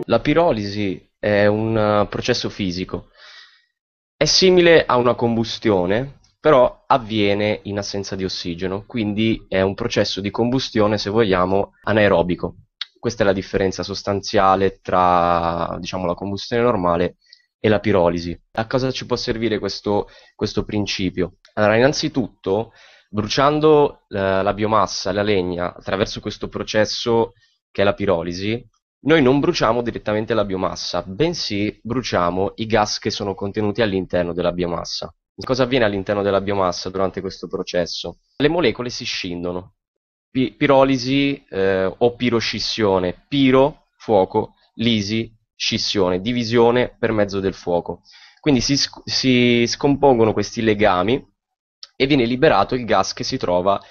La pirolisi è un processo fisico. È simile a una combustione, però avviene in assenza di ossigeno, quindi è un processo di combustione, se vogliamo, anaerobico. Questa è la differenza sostanziale tra, diciamo, la combustione normale e la pirolisi. A cosa ci può servire questo principio? Allora, innanzitutto, bruciando la biomassa, la legna, attraverso questo processo che è la pirolisi, noi non bruciamo direttamente la biomassa, bensì bruciamo i gas che sono contenuti all'interno della biomassa. Cosa avviene all'interno della biomassa durante questo processo? Le molecole si scindono. Pirolisi o piroscissione. Piro, fuoco, lisi, scissione, divisione per mezzo del fuoco. Quindi si scompongono questi legami e viene liberato il gas che si trova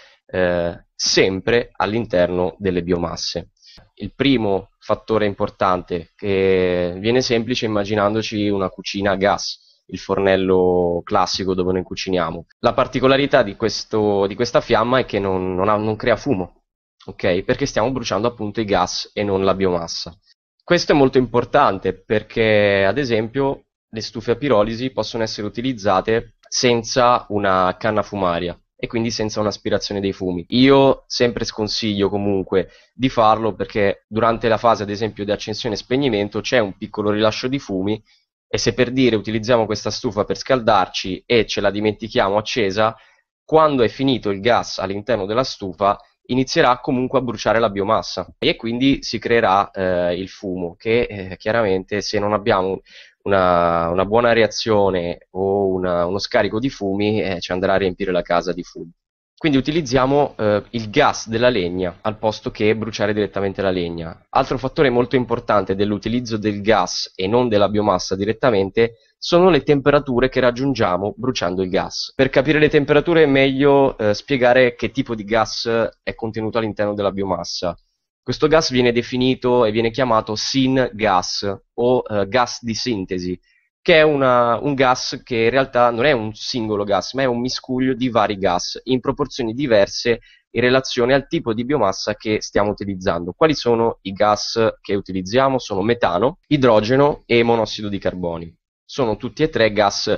sempre all'interno delle biomasse. Il primo fattore importante, che viene semplice immaginandoci una cucina a gas, il fornello classico dove noi cuciniamo. La particolarità di questa fiamma è che non crea fumo, ok? Perché stiamo bruciando appunto i gas e non la biomassa. Questo è molto importante perché, ad esempio, le stufe a pirolisi possono essere utilizzate senza una canna fumaria e quindi senza un'aspirazione dei fumi. Io sempre sconsiglio comunque di farlo perché durante la fase, ad esempio, di accensione e spegnimento c'è un piccolo rilascio di fumi e se per dire utilizziamo questa stufa per scaldarci e ce la dimentichiamo accesa, quando è finito il gas all'interno della stufa inizierà comunque a bruciare la biomassa e quindi si creerà il fumo che chiaramente se non abbiamo una buona reazione o uno scarico di fumi ci andrà a riempire la casa di fumi. Quindi utilizziamo il gas della legna al posto che bruciare direttamente la legna. Altro fattore molto importante dell'utilizzo del gas e non della biomassa direttamente sono le temperature che raggiungiamo bruciando il gas. Per capire le temperature è meglio spiegare che tipo di gas è contenuto all'interno della biomassa. Questo gas viene definito e viene chiamato syngas o gas di sintesi, che è un gas che in realtà non è un singolo gas, ma è un miscuglio di vari gas in proporzioni diverse in relazione al tipo di biomassa che stiamo utilizzando. Quali sono i gas che utilizziamo? Sono metano, idrogeno e monossido di carbonio. Sono tutti e tre gas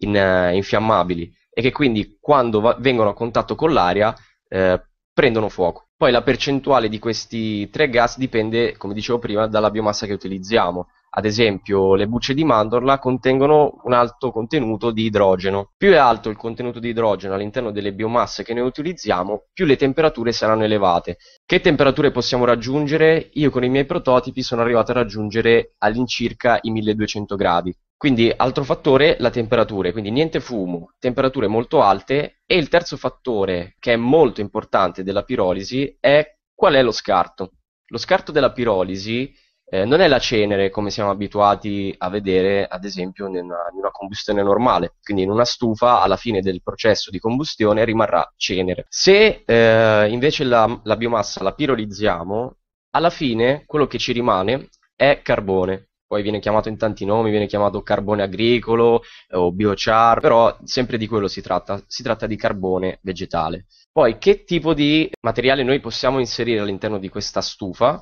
infiammabili e che quindi quando vengono a contatto con l'aria prendono fuoco. Poi la percentuale di questi tre gas dipende, come dicevo prima, dalla biomassa che utilizziamo. Ad esempio, le bucce di mandorla contengono un alto contenuto di idrogeno. Più è alto il contenuto di idrogeno all'interno delle biomasse che noi utilizziamo, più le temperature saranno elevate. Che temperature possiamo raggiungere? Io con i miei prototipi sono arrivato a raggiungere all'incirca i 1200 gradi. Quindi altro fattore, la temperatura, quindi niente fumo, temperature molto alte e il terzo fattore che è molto importante della pirolisi è qual è lo scarto. Lo scarto della pirolisi non è la cenere come siamo abituati a vedere ad esempio in una combustione normale, quindi in una stufa alla fine del processo di combustione rimarrà cenere. Se invece la biomassa la pirolizziamo, alla fine quello che ci rimane è carbone. Poi viene chiamato in tanti nomi, viene chiamato carbone agricolo o biochar, però sempre di quello si tratta di carbone vegetale. Poi che tipo di materiale noi possiamo inserire all'interno di questa stufa?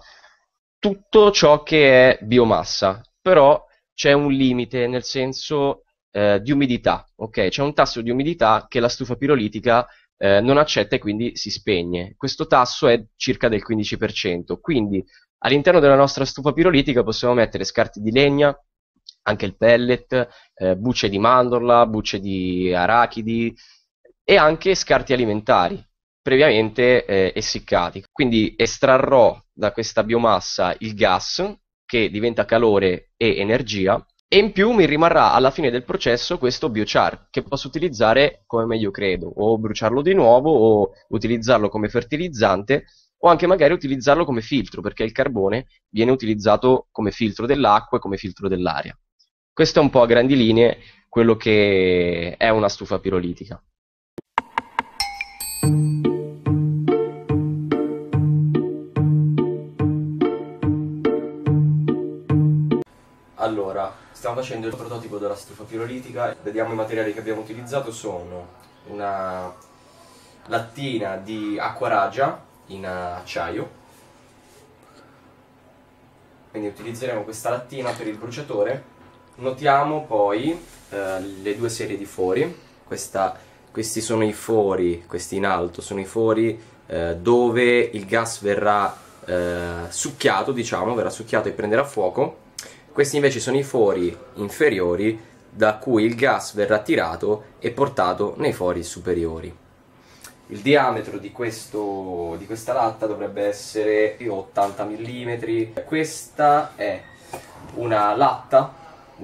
Tutto ciò che è biomassa, però c'è un limite nel senso di umidità, ok? C'è un tasso di umidità che la stufa pirolitica non accetta e quindi si spegne. Questo tasso è circa del 15%, quindi all'interno della nostra stufa pirolitica possiamo mettere scarti di legna, anche il pellet, bucce di mandorla, bucce di arachidi e anche scarti alimentari previamente essiccati. Quindi estrarrò da questa biomassa il gas che diventa calore e energia e in più mi rimarrà alla fine del processo questo biochar che posso utilizzare come meglio credo, o bruciarlo di nuovo o utilizzarlo come fertilizzante o anche magari utilizzarlo come filtro, perché il carbone viene utilizzato come filtro dell'acqua e come filtro dell'aria. Questo è un po' a grandi linee quello che è una stufa pirolitica. Allora, stiamo facendo il prototipo della stufa pirolitica. Vediamo i materiali che abbiamo utilizzato sono una lattina di acqua ragia in acciaio, quindi utilizzeremo questa lattina per il bruciatore. Notiamo poi le due serie di fori. Questi sono i fori, questi in alto sono i fori dove il gas verrà succhiato, diciamo, verrà succhiato e prenderà fuoco. Questi invece sono i fori inferiori da cui il gas verrà tirato e portato nei fori superiori. Il diametro di questa latta dovrebbe essere 80 mm. Questa è una latta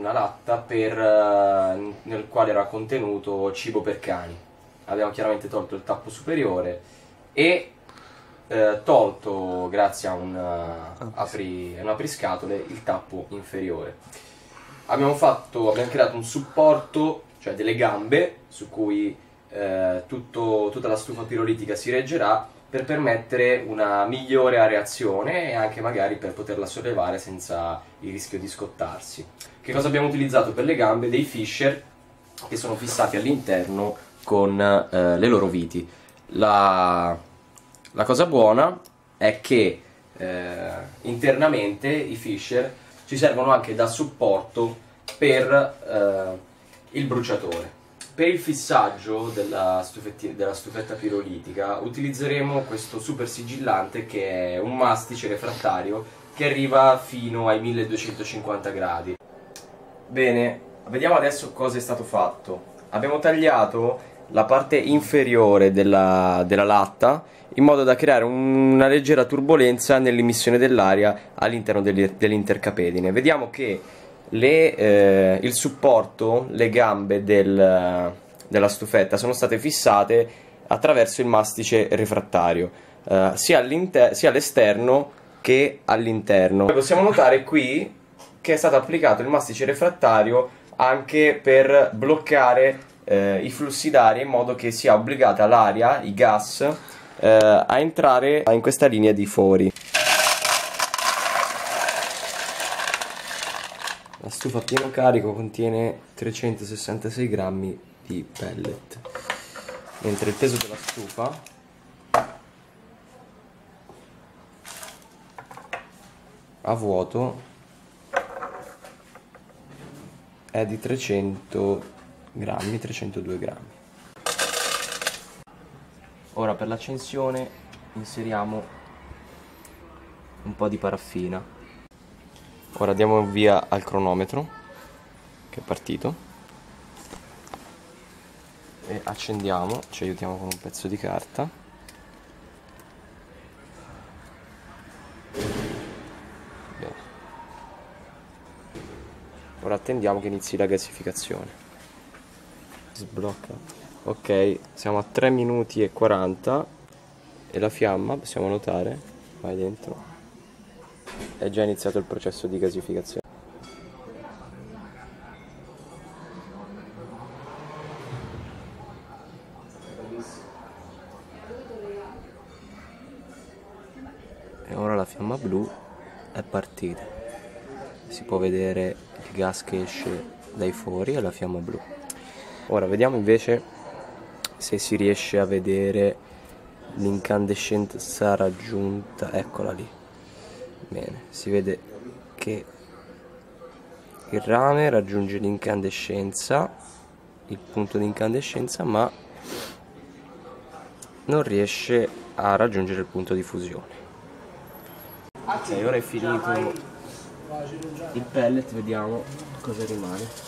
nel quale era contenuto cibo per cani. Abbiamo chiaramente tolto il tappo superiore e tolto, grazie a un apriscatole, il tappo inferiore. Abbiamo creato un supporto, cioè delle gambe, su cui tutta la stufa pirolitica si reggerà, per permettere una migliore areazione e anche magari per poterla sollevare senza il rischio di scottarsi. Che cosa abbiamo utilizzato per le gambe? Dei fisher che sono fissati all'interno con le loro viti. La cosa buona è che internamente i fisher ci servono anche da supporto per il bruciatore. Per il fissaggio della stufetta pirolitica utilizzeremo questo super sigillante, che è un mastice refrattario che arriva fino ai 1250 gradi. Bene, vediamo adesso cosa è stato fatto. Abbiamo tagliato la parte inferiore della latta in modo da creare una leggera turbolenza nell'emissione dell'aria all'interno dell'intercapedine. Vediamo che il supporto, le gambe della stufetta sono state fissate attraverso il mastice refrattario, sia all'esterno che all'interno. Possiamo notare qui che è stato applicato il mastice refrattario anche per bloccare i flussi d'aria, in modo che sia obbligata l'aria, i gas, a entrare in questa linea di fori. La stufa a pieno carico contiene 366 grammi di pellet, mentre il peso della stufa a vuoto è di 300 grammi, 302 grammi. Ora per l'accensione inseriamo un po' di paraffina. Ora diamo via al cronometro, che è partito, e accendiamo, ci aiutiamo con un pezzo di carta. Bene. Ora attendiamo che inizi la gasificazione. Sblocca. Ok, siamo a 3 minuti e 40 e la fiamma, possiamo notare, vai dentro, è già iniziato il processo di gasificazione. E ora la fiamma blu è partita. Si può vedere il gas che esce dai fori e la fiamma blu. Ora vediamo invece se si riesce a vedere l'incandescenza raggiunta. Eccola lì. Bene, si vede che il rame raggiunge l'incandescenza, il punto di incandescenza, ma non riesce a raggiungere il punto di fusione. Ok, ora è finito il pellet, vediamo cosa rimane.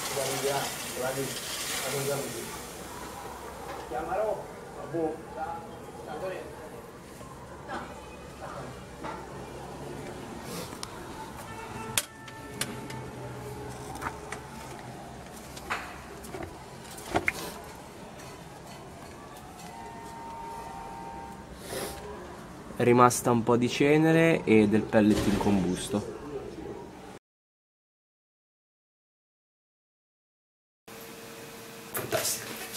È rimasta un po' di cenere e del pellet incombusto. Fantastico.